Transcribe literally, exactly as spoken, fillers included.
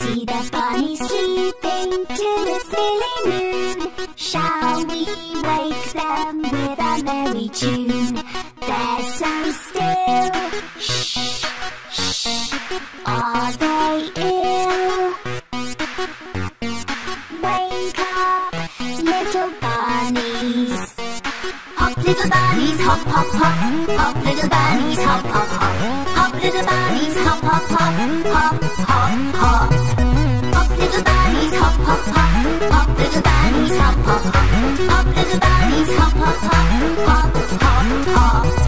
see the bunnies sleeping to the silly moon. Shall we wake them with a merry tune? They're so still. Shh, shh. Are they ill? Wake up, little bunnies. Hop, little bunnies, hop, hop, hop. Hop, little bunnies, hop, hop, hop. Hop, little bunnies, hop, hop, hop. Hop, hop, hop. Hop, little bunnies, hop, hop, hop. Hop, little bunnies, hop, hop, hop. Hop, little bunnies, hop, hop, hop. Hop, hop, hop.